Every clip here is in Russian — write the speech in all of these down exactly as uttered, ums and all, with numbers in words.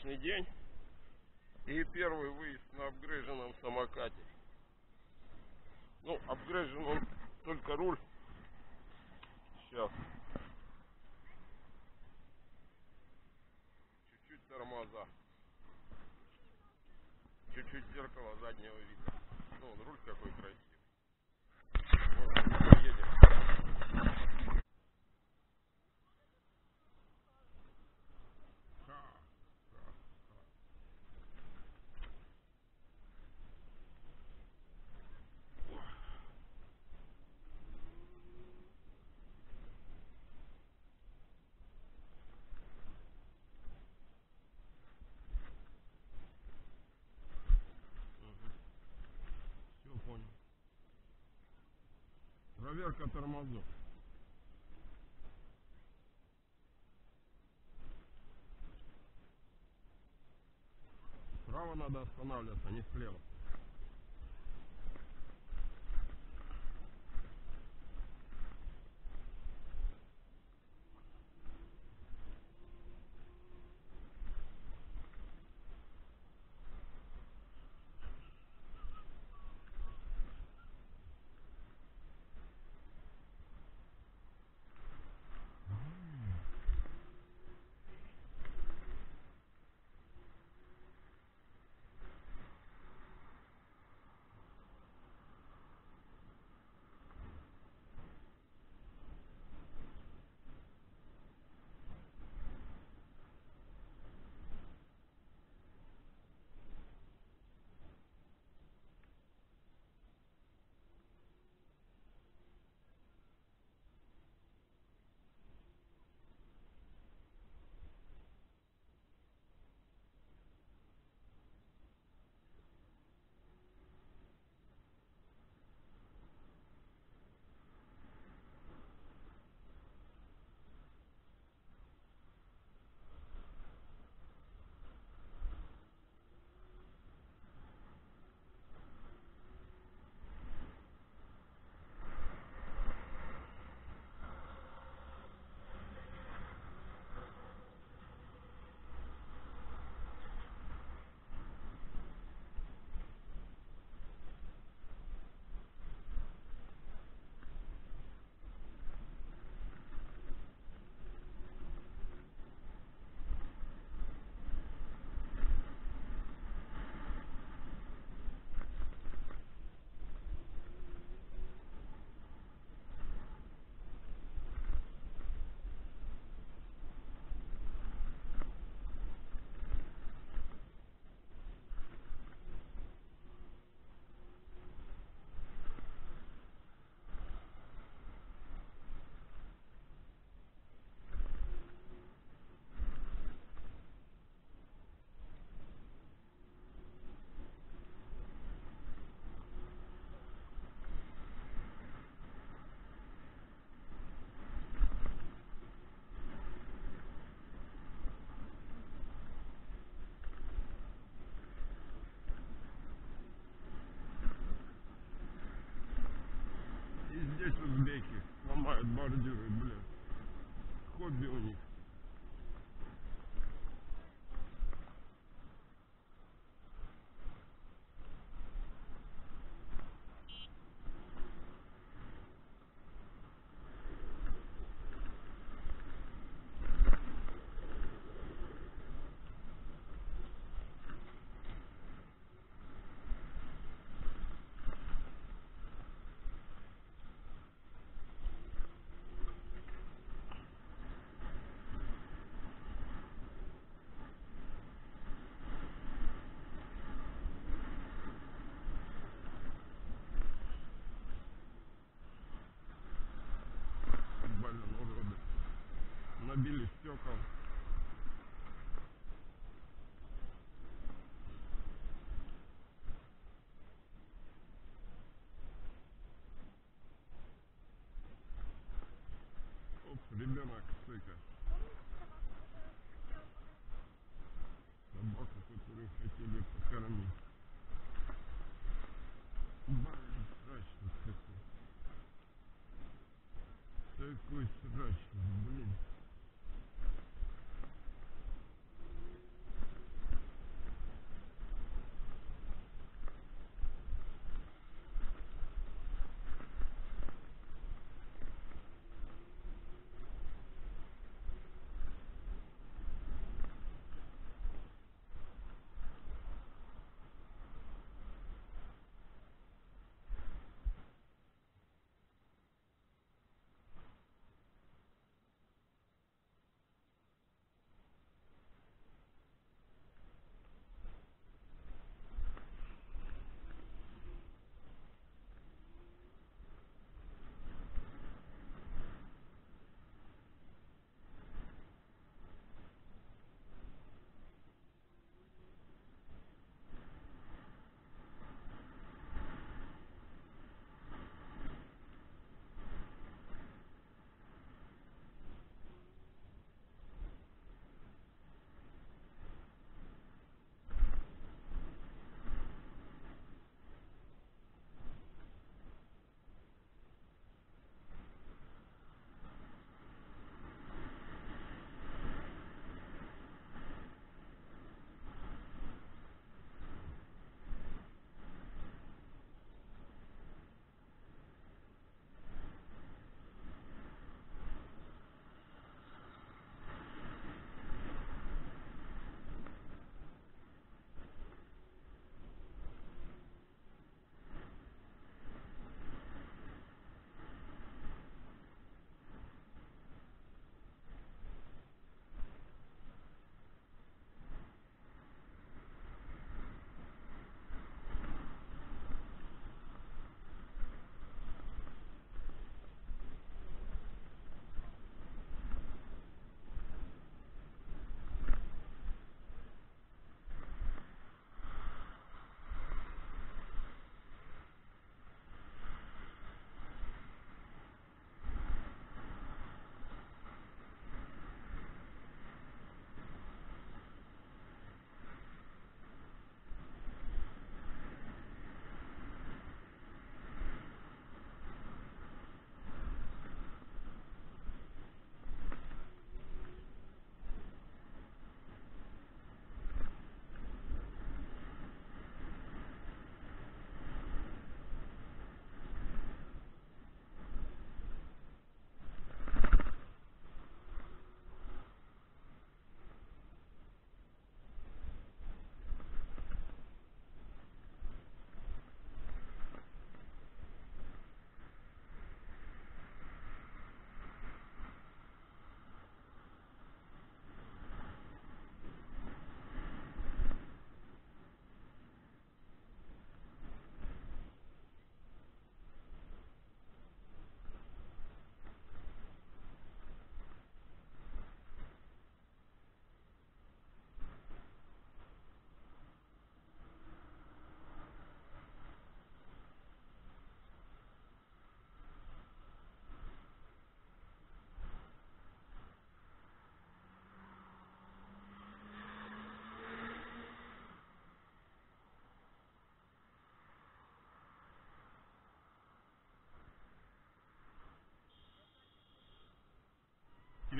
солнечный день и первый выезд на апгрейженном самокате. Ну, апгрейжен он только руль. Сейчас. Чуть-чуть тормоза. Чуть-чуть зеркало заднего вида. Ну, он руль какой красивый. Вот, едем. Все понял. Проверка тормозов. Справа надо останавливаться, а не слева. Здесь узбеки ломают бордюры, блин. Хобби у них. Блин, уроды. Набили стекол. Оп, ребенок сыка. Собаку, которую хотели покормить. Блин, страшный такой. Такой страшный, блин.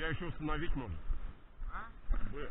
Я еще установить может. А? Б.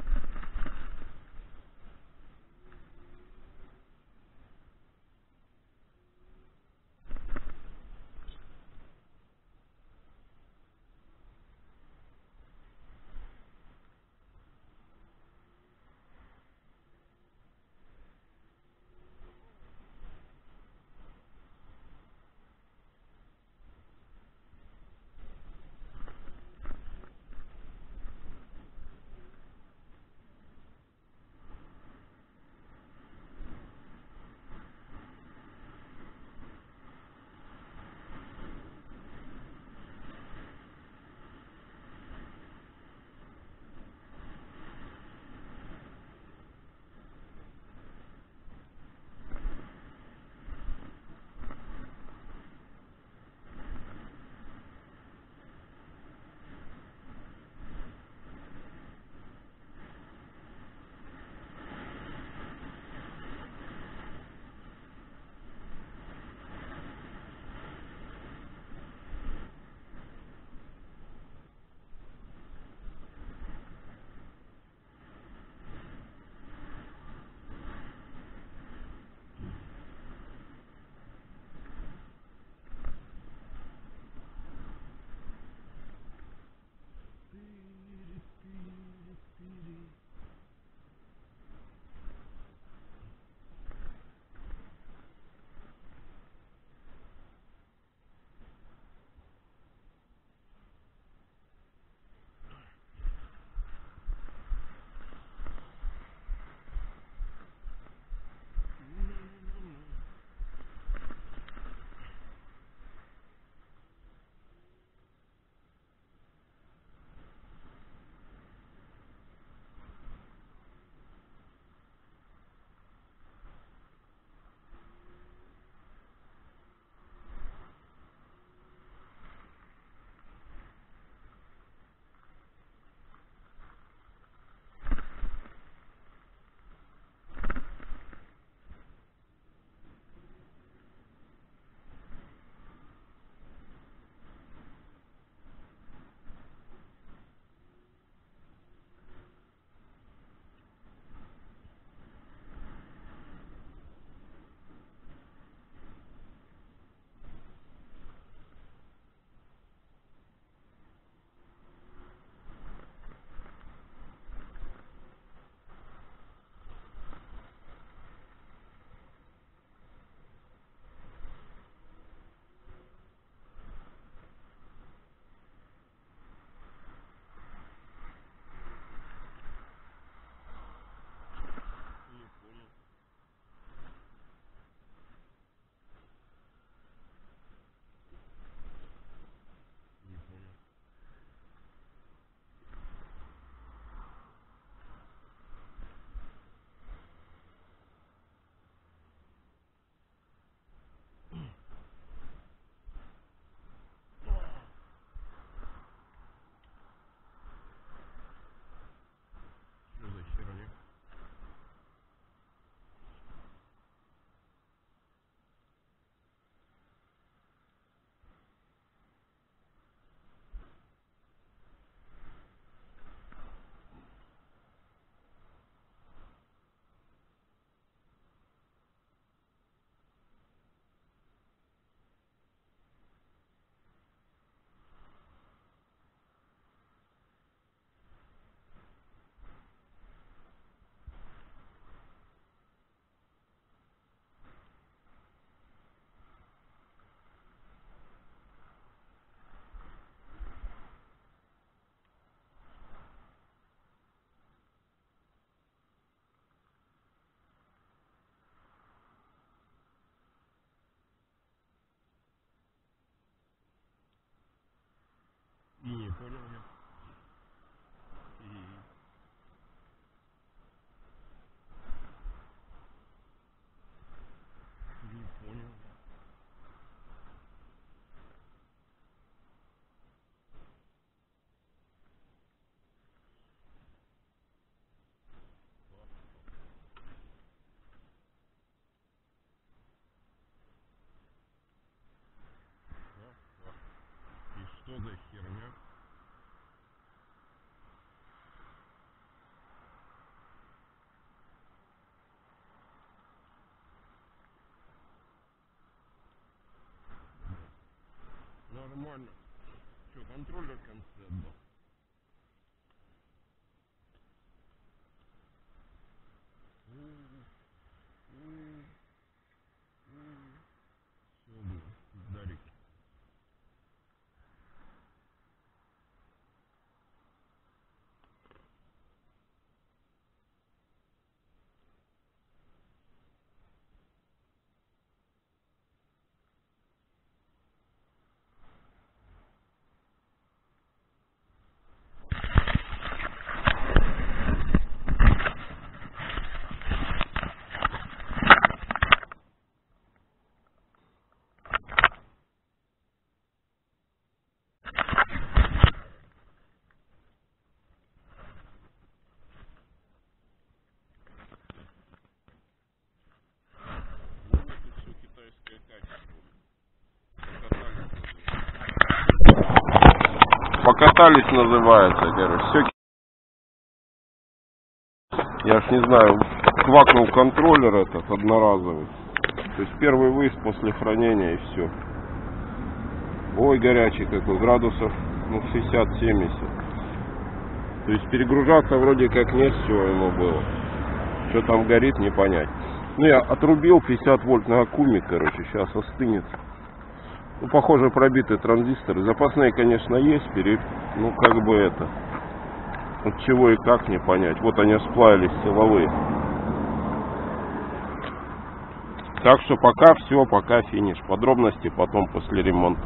Не, понял я. И... Не понял я. Да, да. И что за херня? нормально. Что, контроллер в конце отдал? Все, блин, Дарик. Покатались называется, короче. Все. Я ж не знаю, квакнул контроллер этот одноразовый. То есть первый выезд после хранения и все. Ой, горячий какой, градусов ну шестьдесят-семьдесят. То есть перегружаться вроде как не все ему было. Что там горит, не понять. Ну я отрубил пятьдесят вольт на аккуме, короче, сейчас остынет. Ну, похоже, пробитые транзисторы. Запасные, конечно, есть, пере... ну, как бы это... От чего и как не понять. Вот они сплавились, силовые. Так что пока все, пока финиш. Подробности потом после ремонта.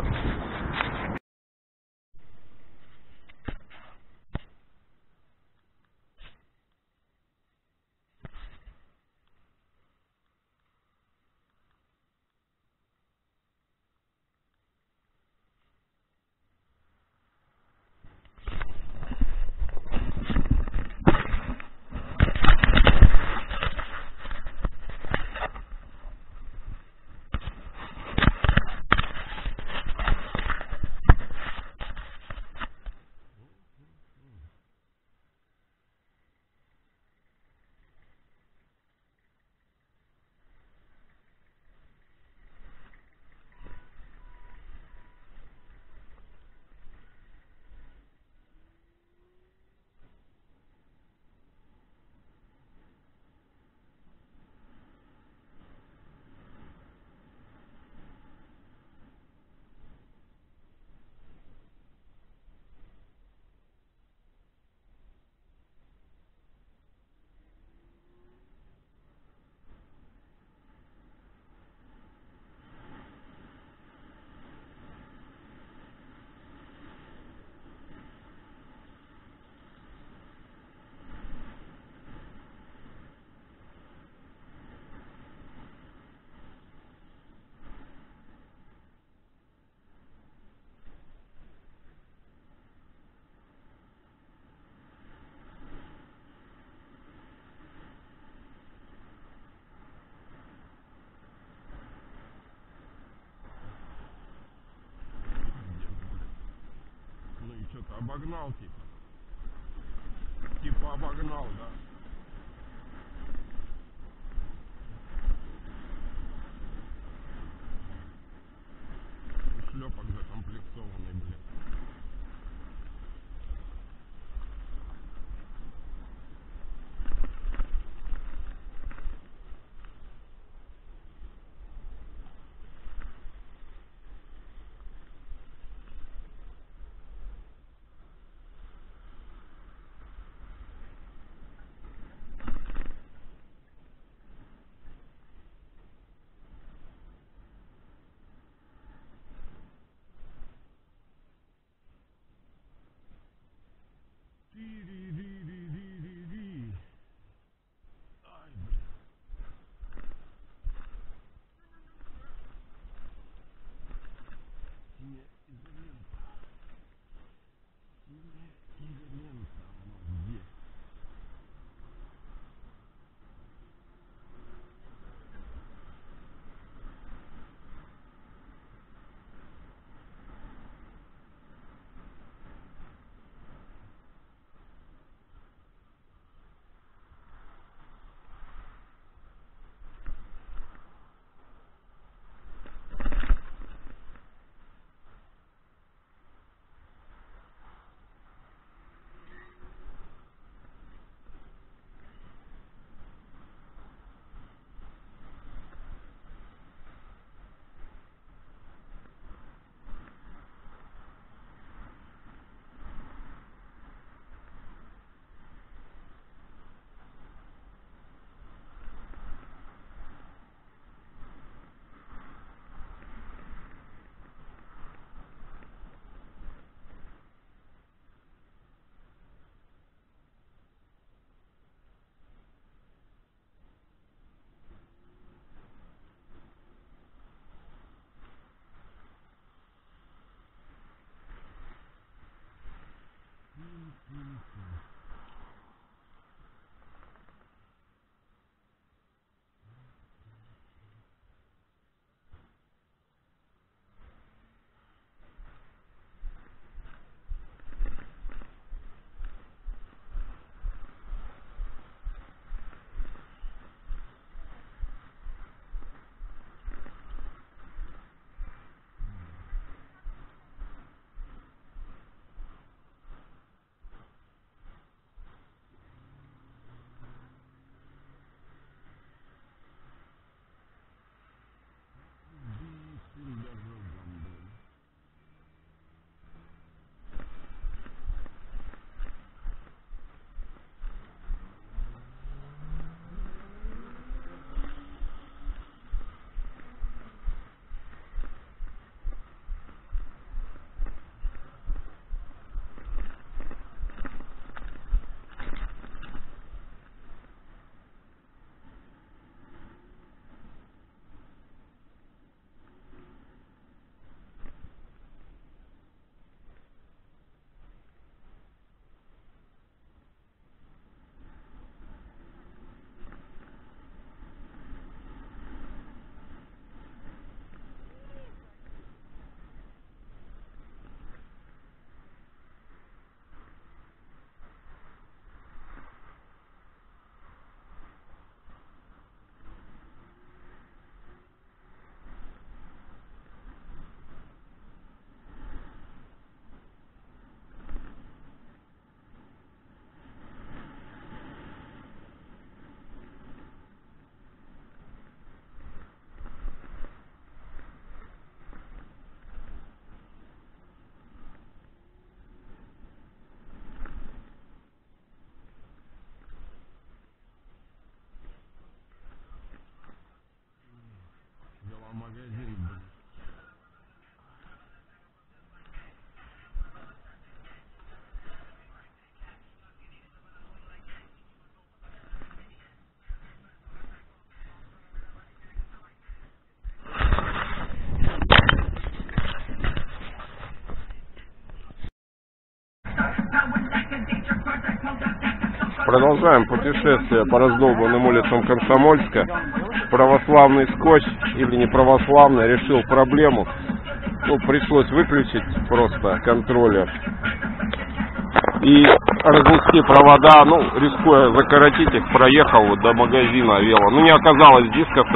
Что-то обогнал типа. Типа обогнал, да. Шлепок закомплектованный, блин. Магазин, блин. Продолжаем путешествие по раздолбанным улицам Комсомольска. Православный скотч или не православный решил проблему. Ну, пришлось выключить просто контроллер и разнести провода. Ну, рискуя закоротить их, проехал вот до магазина вело. Ну, не оказалось дисков.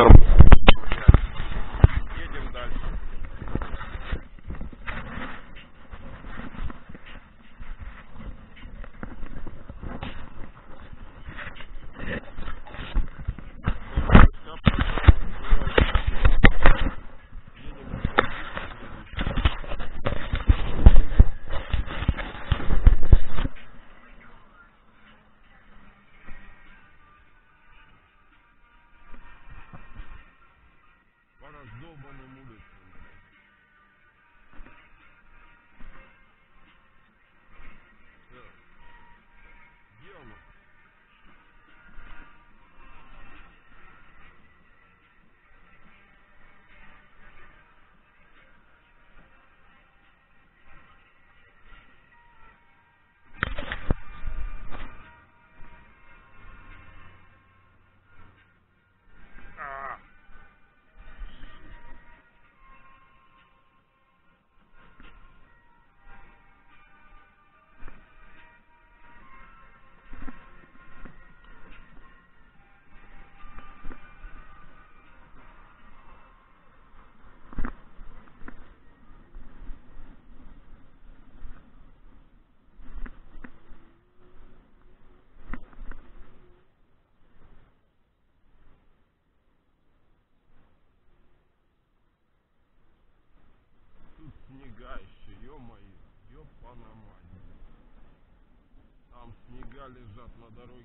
Снега еще, ё-моё, ёпана-мать. Там снега лежат на дороге.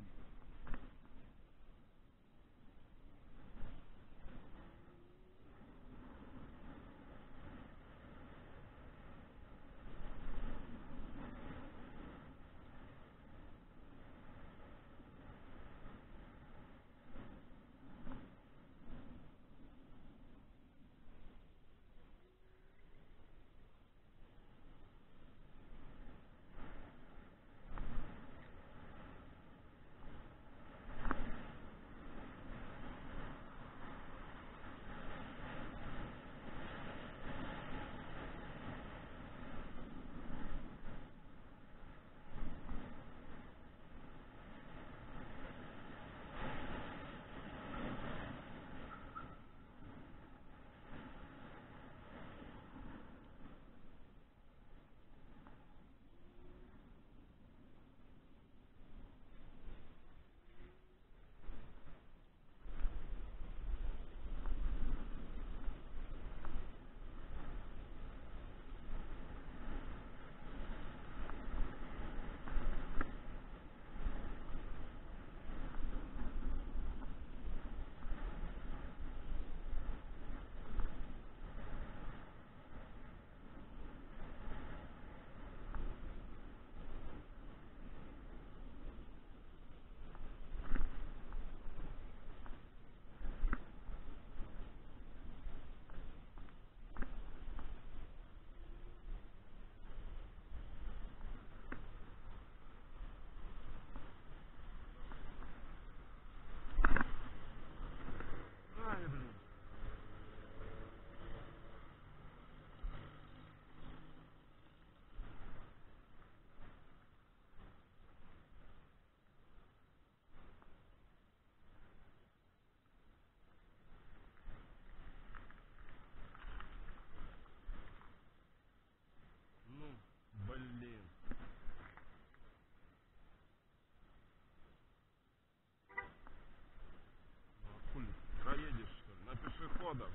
приводом.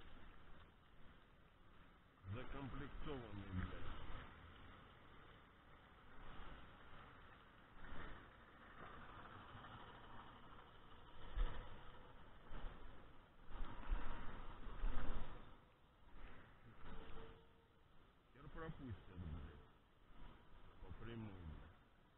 Закомплектованный, блядь. Хер пропустят, блядь. По прямой, блядь.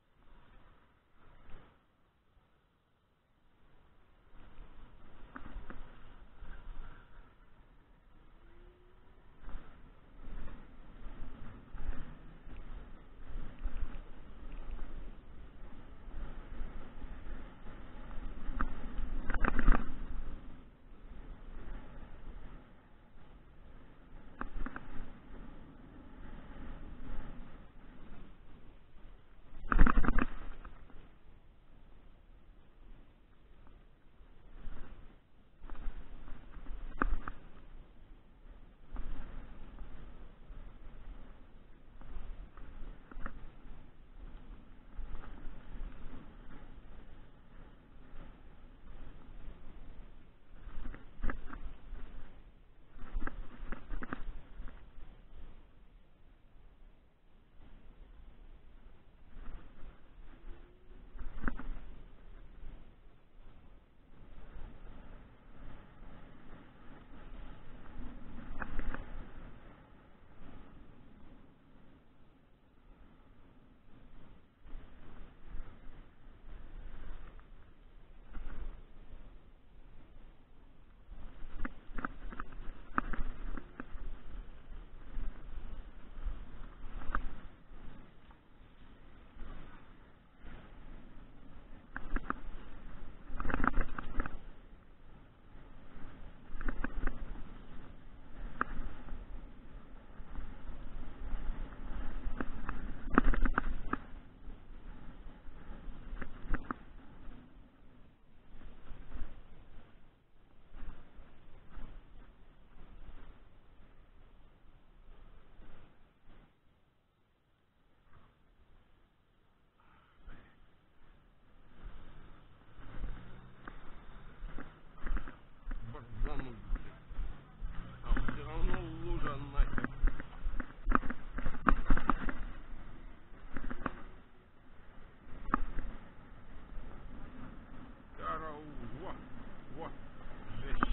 Борзануть, блядь. А все равно лужа нахер. Караул. Во, во. Жесть.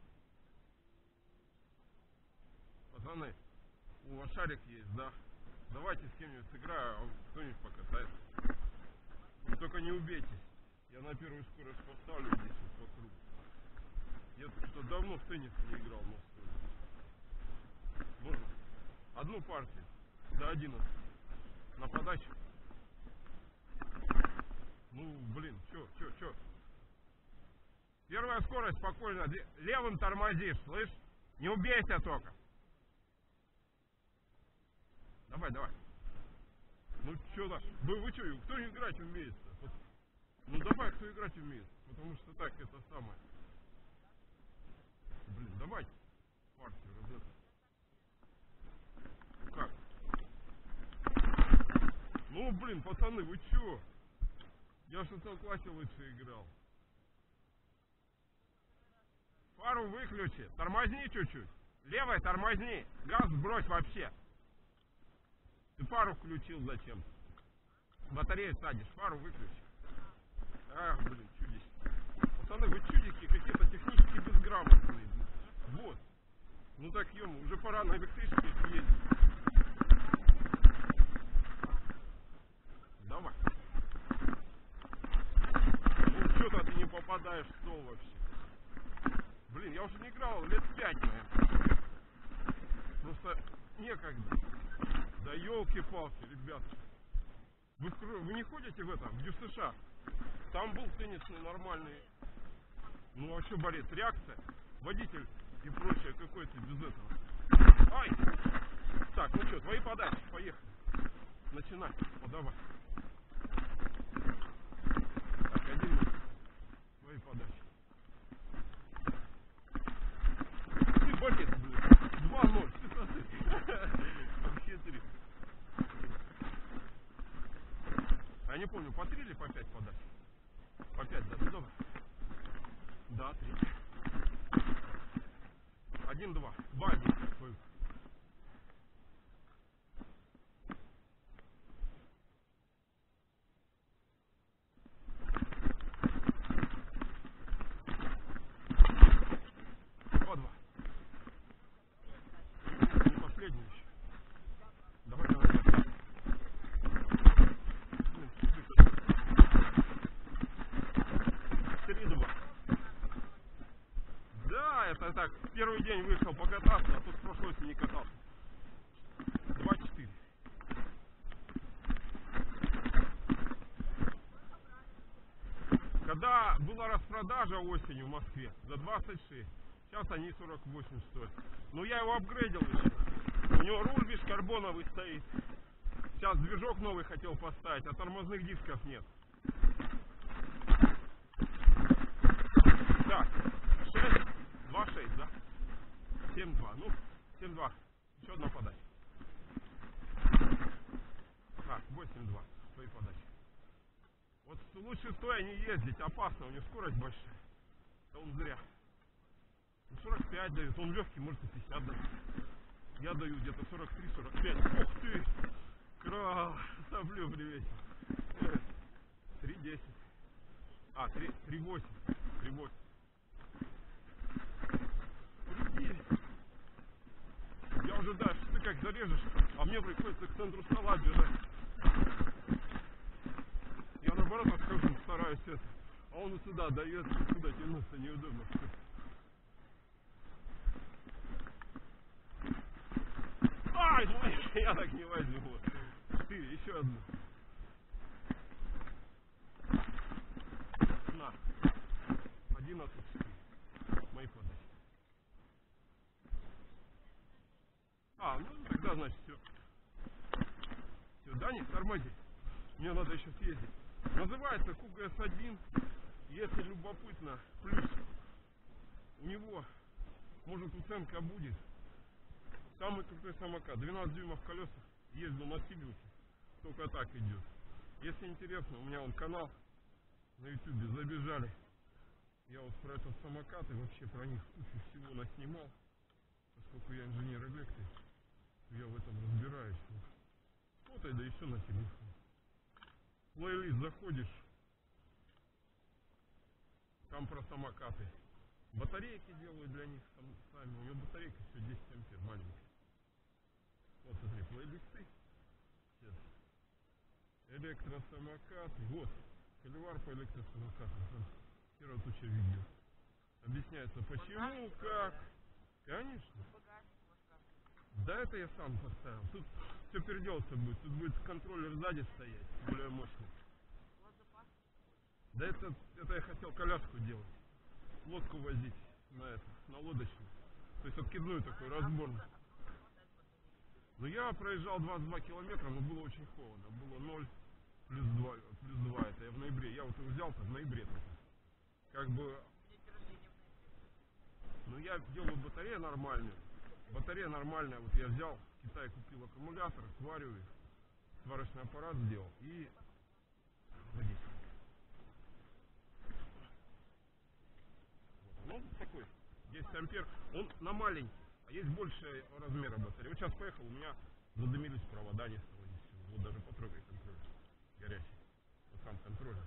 Пацаны, у вас шарик есть, да? Давайте с кем-нибудь сыграю, а кто-нибудь покатается. Вы только не убейте. Я на первую скорость поставлю здесь вот вокруг. Я что-то давно в теннис не играл на скорость. Можно? Одну партию до одиннадцати. На подачу. Ну, блин, чё, чё, чё? Первая скорость спокойно. Левым тормозишь, слышь? Не убейся только. Давай, давай. Ну чё так? Вы, вы чё, кто играть умеет-то? Ну давай, кто играть умеет. Потому что так, это самое. Блин, давай партию разобрать. Ну как? Ну, блин, пацаны, вы чё? Я в шестом классе лучше играл. Фару выключи. Тормозни чуть-чуть. Левой тормозни. Газ сбрось вообще. Ты фару включил зачем? Батарею садишь. Фару выключи. Ах, блин, чудики. Пацаны, вы чудики какие-то технически безграмотные. Вот. Ну так, ё, уже пора на электричке съездить. Давай. Ну что-то ты не попадаешь в стол вообще. Блин, я уже не играл лет пять, наверное. Просто некогда. Да елки-палки, ребят. Вы, вы не ходите в это, в ДЮСШ? Там был теннисный нормальный. Ну а что, борец, реакция? Водитель и прочее, какой ты без этого? Ай! Так, ну что, твои подачи, поехали. Начинай, подавай. Так, один минут. Твои подачи. Ты борец, блин. два ноль. Вообще три. Я не помню, по три или по пять подач? По пять, да, ты добрый? Да, три. Один-два. Бази свою. Два-два. И последний еще. Давай, давай, давай. Три-два. Да, это так. Первый день выехал покататься, а тут в прошлой осени не катался. Два-четыре. Когда была распродажа осенью в Москве за двадцать шесть, сейчас они сорок восемь стоят. Но я его апгрейдил еще. У него руль, видишь, карбоновый стоит. Сейчас движок новый хотел поставить, а тормозных дисков нет. Так, шесть, два шесть, да? семь-два, ну, семь-два. Еще одна подача. Так, восемь-два, свои подачи. Вот лучше стоя не ездить, опасно, у него скорость большая. Да он зря. сорок пять дает, он легкий, может и пятьдесят дает. Я даю где-то сорок три сорок пять. Ух ты! Крал! Соплю привет. три десять. А, три восемь. три восемь. три девять. Я уже дальше, ты как зарежешь, а мне приходится к центру стола бежать. Я наоборот отхожу, стараюсь это. А он и сюда дает, сюда тянуться неудобно. Ай, ну я так не возьму. Четыре, еще одну. На. одиннадцать четыре. Мои подачи. А, ну тогда значит все. Все, да, не тормози. Мне надо еще съездить. Называется Куга эс один. Если любопытно, плюс у него, может, уценка будет. Самый крутой самокат. двенадцать дюймов колеса. Ездил на Сибилке. Только так идет. Если интересно, у меня он канал на ютубе. Забежали. Я вот про этот самокат и вообще про них кучу всего наснимал. Поскольку я инженер-электрик, я в этом разбираюсь. Фото, да и все на телефон. Плейлист заходишь. Там про самокаты. Батарейки делаю для них сами. У него батарейка все десять ампер, маленькая. Вот смотри, плейлисты. Сейчас. Электросамокат. Вот. Холивар по электросамокату. Там хера туча видео. Объясняется почему, как. Конечно. Да это я сам поставил. Тут все переделаться будет. Тут будет контроллер сзади стоять, более мощный. Да это, это я хотел коляску делать. Лодку возить на это, на лодочную. То есть откидную такой, разборную. Но я проезжал двадцать два километра, но было очень холодно. Было ноль плюс два, плюс два. Это я в ноябре. Я вот его взял-то в ноябре. Как бы... Ну я делаю батарею нормальную. Батарея нормальная. Вот я взял, в Китае купил аккумулятор, свариваю. Сварочный аппарат сделал и... Водитель. Ну, такой, десять ампер, он на маленький, а есть больше размера батареи. Вот сейчас поехал, у меня задымились провода, не стало ни всего. Вот даже потрогай контроллер, горячий, вот сам контроллер.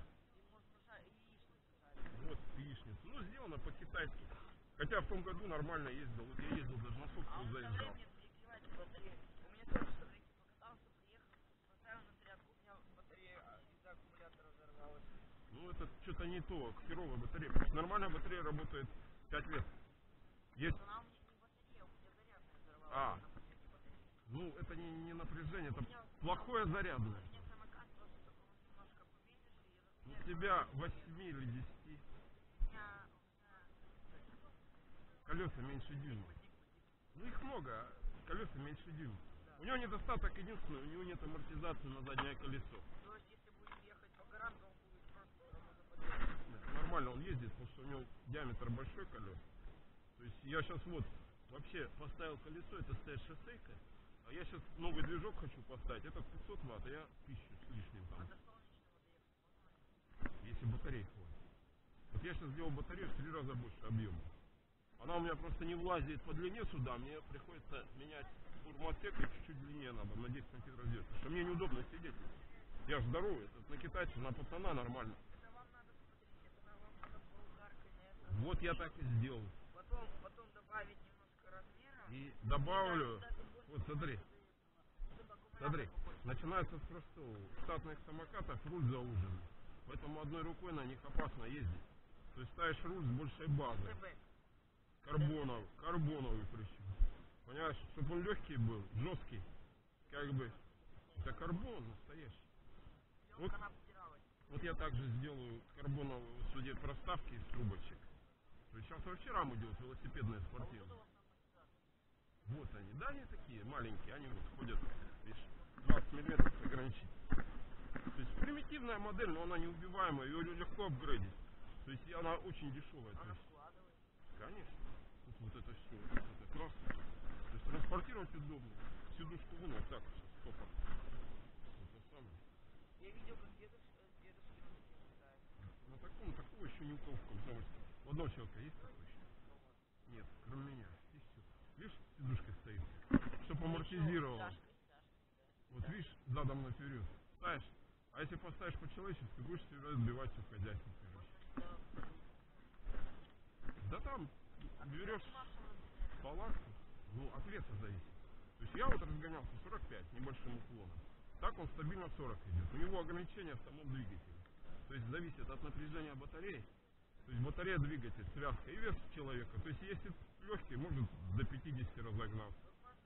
Вот яичница, ну сделано по-китайски. Хотя в том году нормально ездил, вот я ездил, даже на сотку заезжал. У меня тоже смотрите, покатался, приехал, поставил на зарядку, у меня батарея из-за аккумулятора взорвалась. Ну это что-то не то, херовая батарея. Потому что нормальная батарея работает пять лет. Есть... Она у меня не батарея, у меня зарядная взорвалась. А, ну это не, не напряжение, это плохое зарядное. У меня самокат просто такой немножко поменьше. У тебя восемь или десять. У меня... Колеса меньше дюйма. Ну их много, а колеса меньше дюйма. У него недостаток единственный, у него нет амортизации на заднее колесо. То есть если будем ехать по горам, то он будет просто Нет, нормально он ездит, потому что у него диаметр большой колес. То есть я сейчас вот вообще поставил колесо, это стоит шоссейка. А я сейчас новый движок хочу поставить, это пятьсот ватт, а я тысячу с лишним там. Если батареи хватит. Вот я сейчас сделал батарею в три раза больше объема. Она у меня просто не влазит по длине сюда, мне приходится менять турмотек и чуть-чуть длиннее надо, на десять сантиметров сделать, потому что мне неудобно сидеть. Я же здоровый, это на китайца, на пацана нормально. Это вам надо смотреть, это вам надо болгаркой на это. Вот я так и сделал. Потом, потом добавить немножко размера. И добавлю, И дать, дать вот смотри, смотри, начинается с простого. В штатных самокатах руль заужен, поэтому одной рукой на них опасно ездить. То есть ставишь руль с большой базой. Карбоновый, карбоновый причем. Понимаешь, чтобы он легкий был, жесткий, как бы, это карбон настоящий. Вот, вот я также сделаю карбоновые вот сюда проставки из трубочек. То есть сейчас вообще раму делают велосипедные спортивные. Вот они, да, они такие маленькие, они вот ходят, видишь, двадцать миллиметров ограничить. То есть примитивная модель, но она неубиваемая, ее легко апгрейдить. То есть она очень дешевая. То есть, конечно. Тут вот это все, вот это красно. То есть транспортировать удобно. Сидушку вынул, так, сейчас, стопор. Это самое. Я видел, как дедушка, дедушка ставит. На таком, такого еще ни у кого в Комсомольске. У одного человека есть такой еще? Нет, кроме меня. И все. Видишь, сидушка стоит, чтобы амортизировал. Вот видишь, задом наперед. Ставишь. А если поставишь по-человечески, будешь всегда сбивать все хозяйство. Да там берешь палатку, ну от веса зависит. То есть я вот разгонялся сорок пять небольшим уклоном. Так он стабильно сорок идет. У него ограничения в самом двигателе. То есть зависит от напряжения батареи. То есть батарея, двигатель, связка и вес человека. То есть если легкий, может до пятидесяти разогнаться.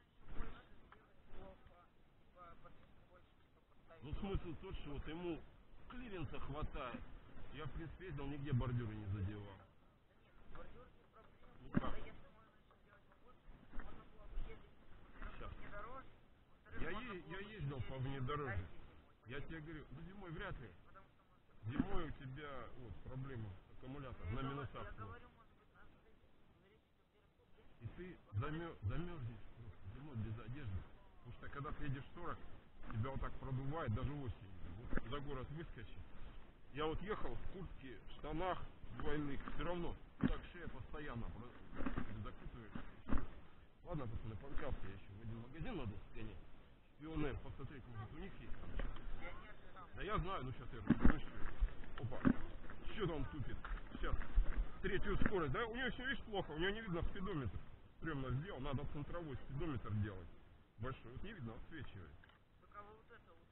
Ну смысл тот, что вот ему клиренса хватает. Я в принципе ездил, нигде бордюры не задевал. Ну как? Сейчас. Я, е я ездил по внедорожью. Я тебе говорю, ну зимой вряд ли. Зимой у тебя вот проблема аккумулятор на минусах. И ты замер, замерзнешь просто зимой без одежды. Потому что когда ты едешь сорок, тебя вот так продувает даже осенью. Вот за город выскочит. Я вот ехал в куртке, в штанах двойных, все равно так шея постоянно закутываешь. Ладно, пацаны, помчался я еще в один магазин, надо сгонять. Пионер, посмотреть, может у них есть там. Да я знаю, ну сейчас я разберусь. Опа, что там тупит? Сейчас, третью скорость, да? У нее все, видишь, плохо, у нее не видно спидометр. Стремно сделал, надо центровой спидометр делать. Большой, вот не видно, отсвечивает. Только вот это вот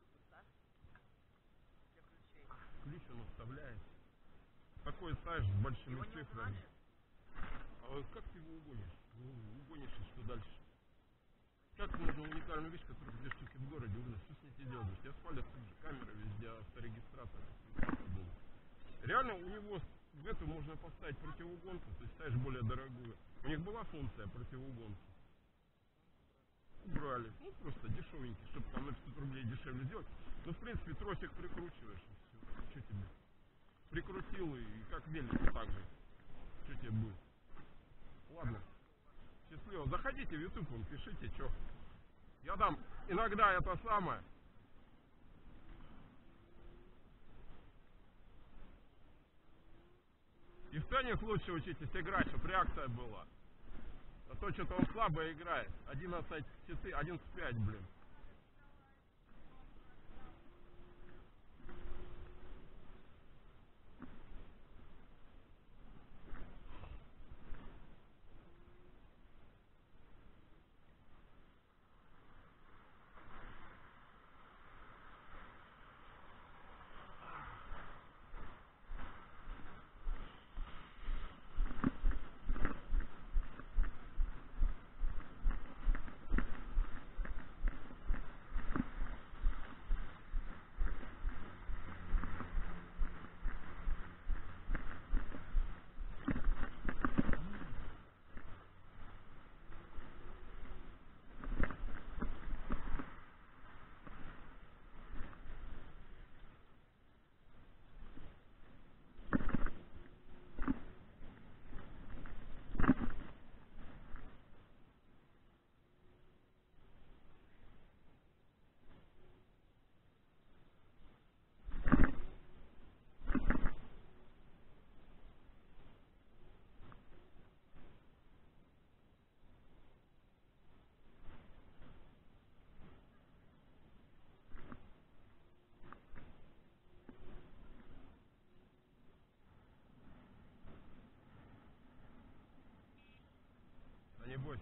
ключ он вставляет. Такой ставишь с большими Его не цифрами. угнали? А как ты его угонишь? Ну, угонишь, и что дальше? Как можно уникальную вещь, которую две штуки в городе угнать? Что с ней тебе делаешь? Я спалят тут же камеры везде, авторегистратор. Реально у него в эту можно поставить противоугонку, то есть ставишь более дорогую. У них была функция противоугонки. Убрали. Ну просто дешевенький, чтобы там на пятьсот рублей дешевле сделать. Ну в принципе тросик прикручиваешь и все. Что тебе? Прикрутил и как велик так же. Что тебе будет? Ладно. Счастливо. Заходите в YouTube, он пишите, что. Я дам иногда это самое. И в теннис лучше учитесь играть, чтобы реакция была. А то что-то он слабо играет. одиннадцать четыре, одиннадцать пять, блин. Да не бойся.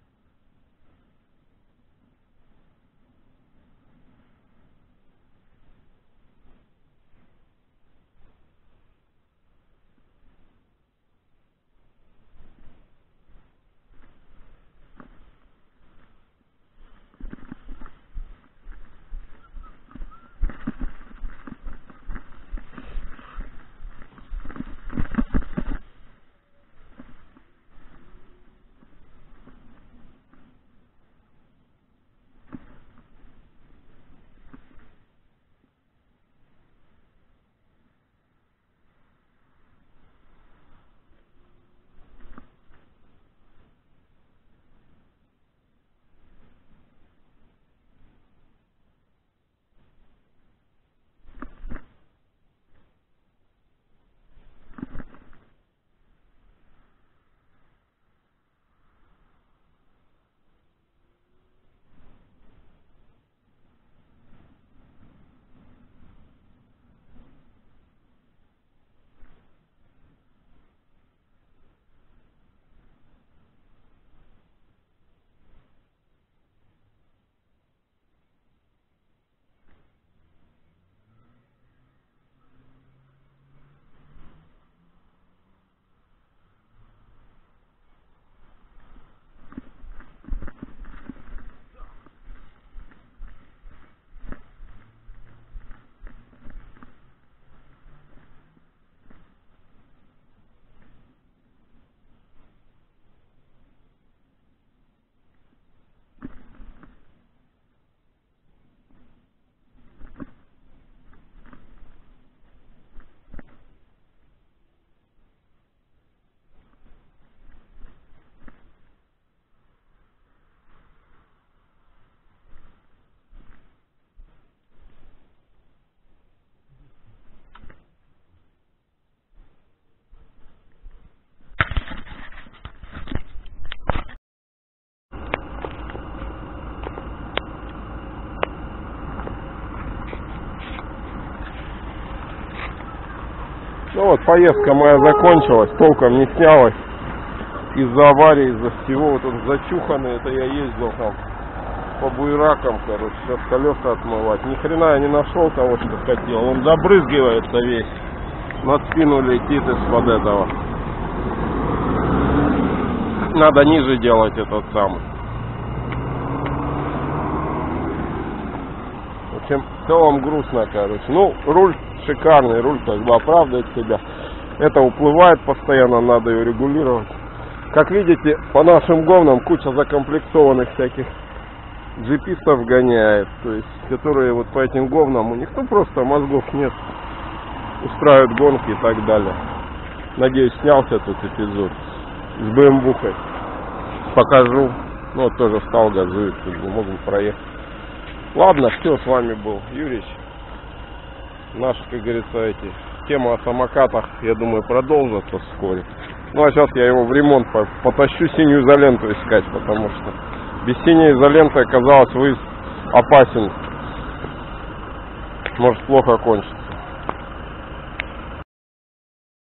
Ну вот, поездка моя закончилась, толком не снялась. Из-за аварии, из-за всего. Вот он зачуханный, это я ездил там по буеракам, короче, сейчас колеса отмывать. Ни хрена я не нашел того, что хотел. Он забрызгивается весь. На спину летит из-под этого. Надо ниже делать этот самый. В общем, в целом грустно, короче. Ну, руль шикарный, руль как бы оправдывает себя. Это уплывает постоянно, надо ее регулировать. Как видите, по нашим говнам куча закомплектованных всяких джипистов гоняет. То есть, которые вот по этим говнам, у них ну просто мозгов нет. Устраивают гонки и так далее. Надеюсь, снялся тут эпизод с бэ эм вэ-хой. Покажу. Ну, вот тоже встал, газует, не могу проехать. Ладно, все, с вами был Юрий. Наш, как говорится, эти тема о самокатах, я думаю, продолжится вскоре. Ну, а сейчас я его в ремонт потащу, синюю изоленту искать, потому что без синей изоленты оказалось выезд опасен. Может плохо кончится.